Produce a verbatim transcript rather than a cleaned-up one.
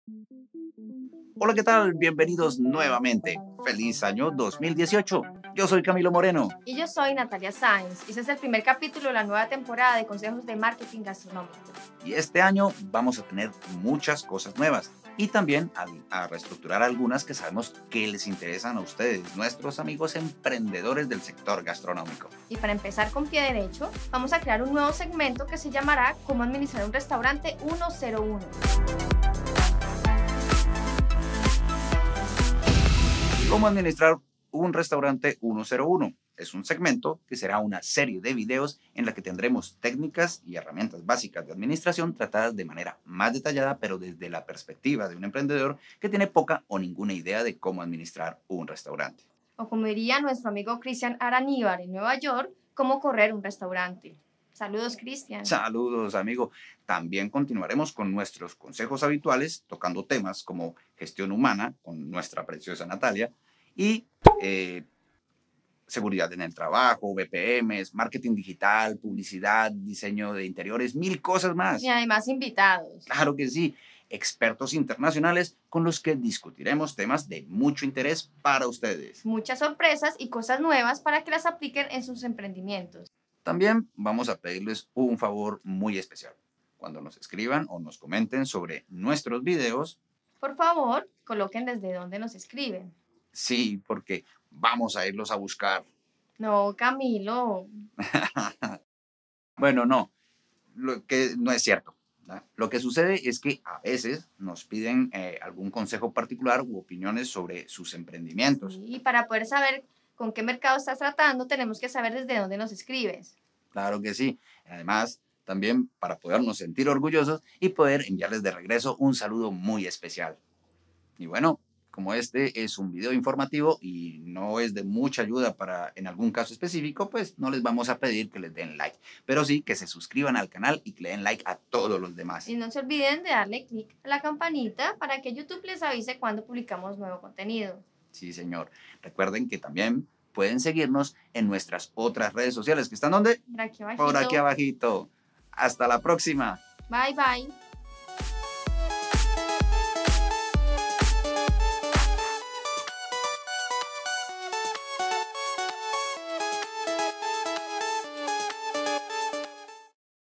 Hola, ¿qué tal? Bienvenidos nuevamente. Feliz año dos mil dieciocho. Yo soy Camilo Moreno. Y yo soy Natalia Sáenz. Y este es el primer capítulo de la nueva temporada de Consejos de Marketing Gastronómico. Y este año vamos a tener muchas cosas nuevas y también a, a reestructurar algunas que sabemos que les interesan a ustedes, nuestros amigos emprendedores del sector gastronómico. Y para empezar con pie derecho, vamos a crear un nuevo segmento que se llamará Cómo administrar un restaurante ciento uno. ¿Cómo administrar un restaurante ciento uno? Es un segmento que será una serie de videos en la que tendremos técnicas y herramientas básicas de administración tratadas de manera más detallada, pero desde la perspectiva de un emprendedor que tiene poca o ninguna idea de cómo administrar un restaurante. O como diría nuestro amigo Cristian Araníbar en Nueva York, cómo correr un restaurante. Saludos, Cristian. Saludos, amigo. También continuaremos con nuestros consejos habituales, tocando temas como gestión humana con nuestra preciosa Natalia y eh, seguridad en el trabajo, B P Ms, marketing digital, publicidad, diseño de interiores, mil cosas más. Y además invitados. Claro que sí, expertos internacionales con los que discutiremos temas de mucho interés para ustedes. Muchas sorpresas y cosas nuevas para que las apliquen en sus emprendimientos. También vamos a pedirles un favor muy especial. Cuando nos escriban o nos comenten sobre nuestros videos, por favor, coloquen desde dónde nos escriben. Sí, porque vamos a irlos a buscar. No, Camilo. Bueno, no, lo que no es cierto. ¿no? Lo que sucede es que a veces nos piden eh, algún consejo particular u opiniones sobre sus emprendimientos. Sí, y para poder saber con qué mercado estás tratando, tenemos que saber desde dónde nos escribes. Claro que sí. Además, también para podernos sentir orgullosos y poder enviarles de regreso un saludo muy especial. Y bueno, como este es un video informativo y no es de mucha ayuda para en algún caso específico, pues no les vamos a pedir que les den like, pero sí que se suscriban al canal y que le den like a todos los demás. Y no se olviden de darle clic a la campanita para que YouTube les avise cuando publicamos nuevo contenido. Sí, señor. Recuerden que también pueden seguirnos en nuestras otras redes sociales, que están ¿dónde? Por aquí abajito. Por aquí abajito. Hasta la próxima. Bye, bye.